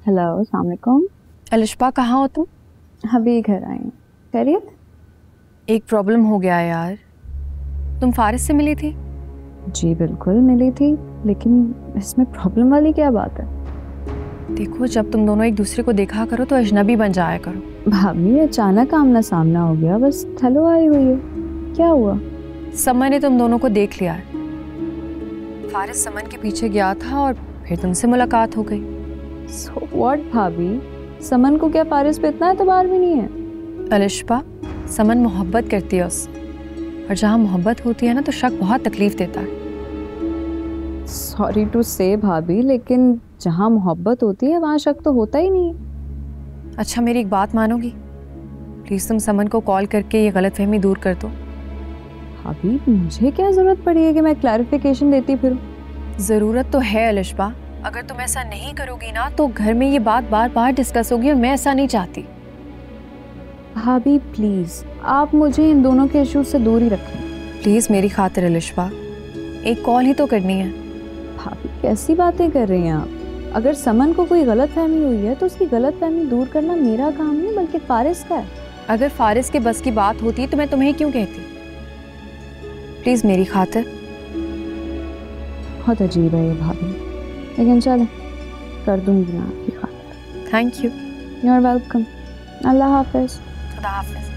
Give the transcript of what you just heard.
Hello, अस्सलाम वालेकुम। अलिशबा, कहाँ हो तुम? अभी घर आई हूँ। खैरियत? एक प्रॉब्लम हो गया है यार। तुम फारिस से मिली थी? जी बिल्कुल मिली थी, लेकिन इसमें प्रॉब्लम वाली क्या बात है? देखो, जब तुम दोनों एक दूसरे को देखा करो तो अजनबी बन जाया करो। भाभी अचानक आमना सामना हो गया, बस थलो आई हुई है। क्या हुआ? समन ने तुम दोनों को देख लिया है। फारिस समन के पीछे गया था और फिर तुमसे मुलाकात हो गई। सो व्हाट भाभी, समन को क्या फारिस पे इतना एतबार भी नहीं है? अलिशबा, समन मोहब्बत करती है उससे, और जहाँ मोहब्बत होती है ना तो शक बहुत तकलीफ देता है। सॉरी टू से भाभी, लेकिन जहाँ मोहब्बत होती है वहाँ शक तो होता ही नहीं। अच्छा, मेरी एक बात मानोगी? प्लीज़ तुम समन को कॉल करके ये गलतफहमी दूर कर दो। भाभी मुझे क्या जरूरत पड़ी है कि मैं क्लैरिफिकेशन देती फिरूं? ज़रूरत तो है अलिशबा। अगर तुम ऐसा नहीं करोगी ना तो घर में ये बात बार बार डिस्कस होगी, और मैं ऐसा नहीं चाहती। भाभी प्लीज, आप मुझे इन दोनों के इश्यूज से दूर ही रखें। प्लीज़ मेरी खातिर अलिशबा, एक कॉल ही तो करनी है। भाभी कैसी बातें कर रही हैं आप? अगर समन को कोई गलत फहमी हुई है तो उसकी गलत फहमी दूर करना मेरा काम नहीं बल्कि फारिस का है। अगर फारिस के बस की बात होती तो मैं तुम्हें क्यों कहती? प्लीज़ मेरी खातिर। बहुत अजीब है ये भाभी, लेकिन चले, कर दूंगी मैं आपकी खातिर। Thank you. You are welcome. अल्लाह हाफिज। खुदा हाफिज।